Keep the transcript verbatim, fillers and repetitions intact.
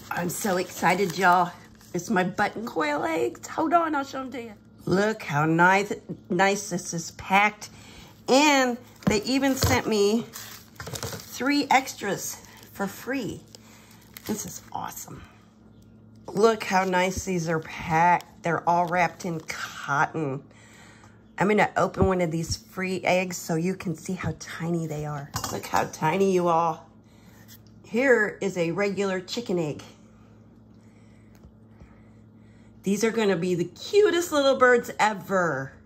I'm so excited, y'all. It's my button quail eggs. Hold on, I'll show them to you. Look how nice, nice this is packed. And they even sent me three extras for free. This is awesome. Look how nice these are packed. They're all wrapped in cotton. I'm gonna open one of these free eggs so you can see how tiny they are. Look how tiny you all. Here is a regular chicken egg. These are gonna be the cutest little birds ever.